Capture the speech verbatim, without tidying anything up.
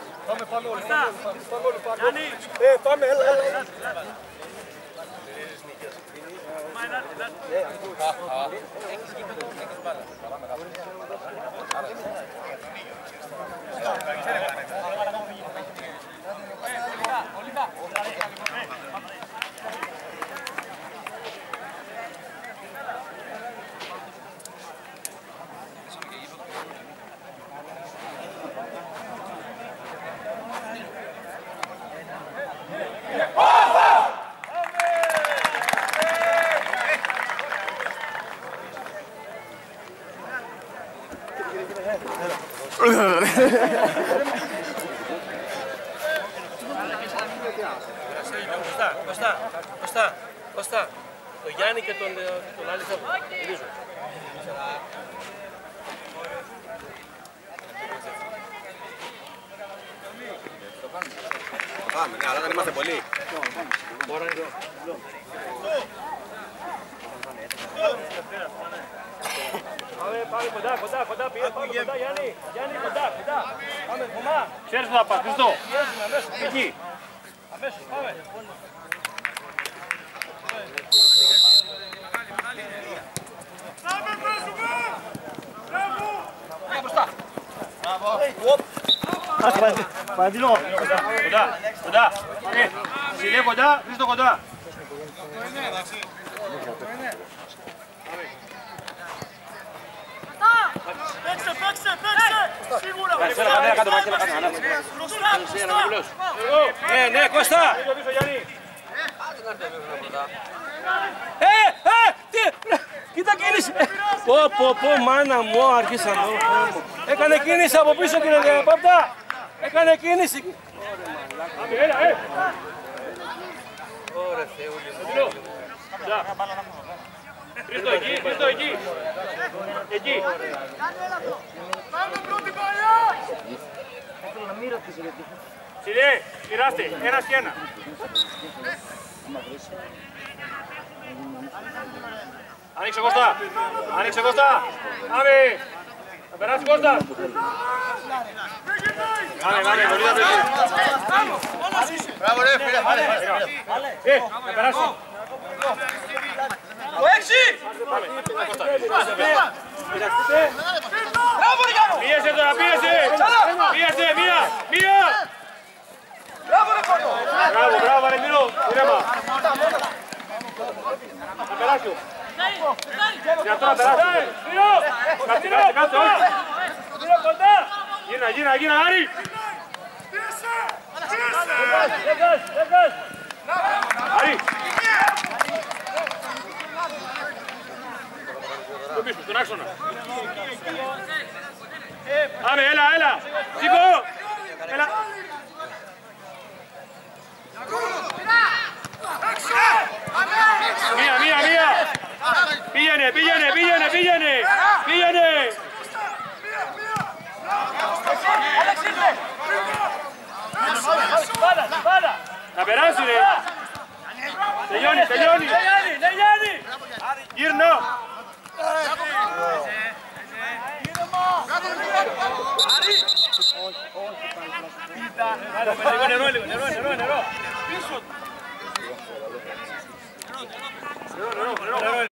Πάμε, πάμε όλοι, πάμε όλοι, πάμε όλοι. Ε, πάμε, έλα, έλα. Κωστά, Κωστά, Κωστά, Κωστά. Το Γιάννη και τον, τον άλλη θα γυρίζουν. Πάμε, ναι, αλλά δεν είμαστε πολλοί. Μπορεί να είναι εδώ. Πάμε, πάμε κοντά, κοντά, κοντά, πήγε, πάμε κοντά, Γιάννη, Γιάννη, κοντά, κοντά. Πάμε, κομμά. Ξέρεις που θα πας, Χριστό. Εκεί. Αμέσως, πάμε. Πάμε, πράσουμε! Μπράβο! Πάμε μπροστά. Μπράβο. Παντήλο. Κοντά, κοντά. Σιλέ κοντά, Χρήστο κοντά. Παίξε, παίξε, παίξε! Σίγουρα! Ναι, ναι, Κώστα! Ε, ε, τι, κοίτα κίνηση! Πω, πω, πω, μάνα μου, αρχίσαμε. Έκανε κίνηση από πίσω, κύριε Παπτά! Έκανε κίνηση! Έλα, ε! Ωραία, Θεούλη. Χρήστο εκεί, Χρήστο εκεί! Εκεί! Πάμε πρώτη παλιά! Σιλέ, μοιράστε, ένας και ένα. Άνοιξε Κώστα! Άνοιξε Κώστα! Πάμε! Θα περάσει Κώστα! Πάμε, πάμε, πολύ θα περάσει. Μπράβο ρε φίλε, βάλε. Ε, θα περάσει. Το έξι! Πίεσε τώρα, πίεσε! Πίεσε, μία, μία! Μπράβο ρε Κόνο! Μπράβο, μπράβο, ρε Μύρο, ήρεμα. Θα περάσει. Για αυτό να περάσει. Μύρο! Κάτσε, κάτσε, κάτσε, όχι. Μύρο κοντά! Γύρνα, γύρνα, γύρνα, Άρη! Πίεσε! Έγκας, έγκας! Άρη! Στον πίσω, στον άξονα. Πάμε, έλα, έλα! Σήκω! Έλα! Μία, μία, μία! Πήγαινε, πήγαινε, πήγαινε, πήγαινε! Πήγαινε! Να περάσει ρε! Τελειώνει, τελειώνει! Γύρνω! Λίγο νερό, λίγο νερό, νερό, νερό! Πίσω! Νερό, νερό, νερό!